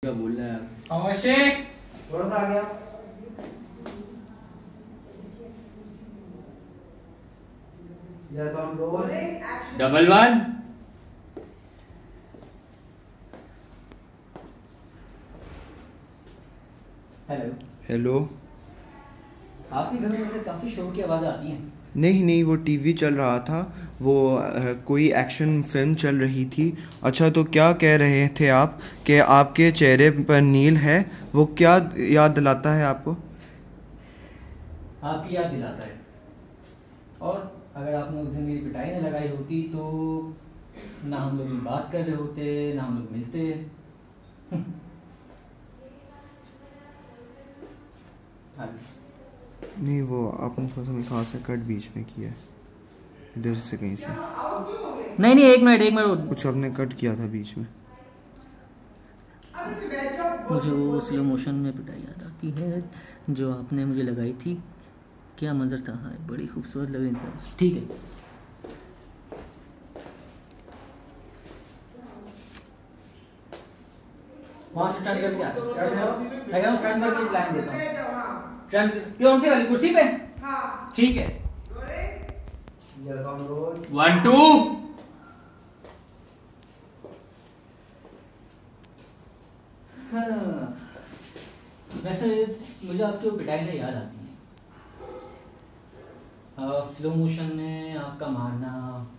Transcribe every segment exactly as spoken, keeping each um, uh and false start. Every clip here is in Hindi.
क्या बोलना है खामोशी। थोड़ा सा आ गया। Yes, on roll. Double one. Hello hello. आपके घर में मुझे काफी शोर की आवाज आती है। नहीं नहीं, वो टीवी चल रहा था, वो आ, कोई एक्शन फिल्म चल रही थी। अच्छा, तो क्या कह रहे थे आप कि आपके चेहरे पर नील है, वो क्या याद दिलाता है आपको? आपकी याद दिलाता है। और अगर आपने उस दिन मेरी पिटाई न लगाई होती तो ना हम लोग बात कर रहे होते, ना हम लोग मिलते। नहीं, वो आपने थोड़ा सा कहाँ से कट बीच में किया है, इधर से कहीं से। नहीं नहीं, एक मिनट एक मिनट, कुछ आपने कट किया था बीच में। मुझे वो स्लो मोशन में पिटाई याद आती है जो आपने मुझे लगाई थी। क्या मंजर था, हाँ, बड़ी खूबसूरत लग रही थी। ठीक है, वहां से टर्न करके आता हूं। मैं कह रहा हूं टर्न करके लाइन देता हूं। टर्न कौन सी वाली कुर्सी पे? हाँ ठीक है। One two. हाँ। वैसे मुझे आपकी वो पिटाई से याद आती है। स्लो मोशन में आपका मारना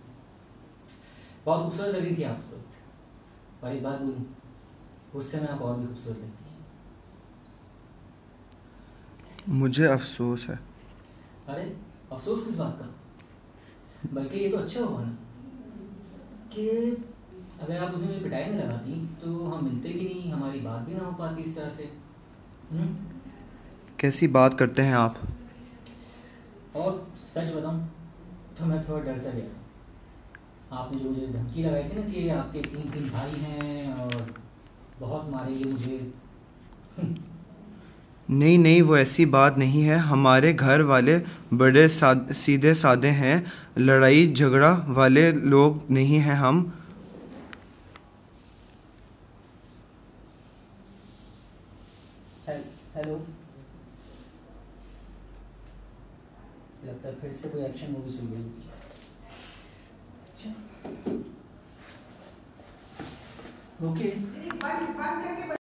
बहुत खूबसूरत लग रही थी आप उस वक्त। और एक बात बोलूं, उससे में आप और भी खूबसूरत लगती हैं। मुझे अफसोस है। अरे अफसोस किस बात का? बल्कि ये तो अच्छा हुआ ना कि अगर आप उस दिन मेरी पिटाई में लगाती तो हम मिलते भी नहीं, हमारी बात भी ना हो पाती इस तरह से। हुँ? कैसी बात करते हैं आप? और सच बताऊं तो मैं थोड़ा डर सा गया था। आपने जो मुझे धमकी लगाई थी ना कि आपके तीन तीन भाई हैं और बहुत मारेंगे मुझे। नहीं नहीं, वो ऐसी बात नहीं है। हमारे घर वाले बड़े साद, सीधे साधे हैं, लड़ाई झगड़ा वाले लोग नहीं हैं हम। हेलो, लगता है फिर से कोई एक्शन मूवी शुरू होगी। अच्छा ओके।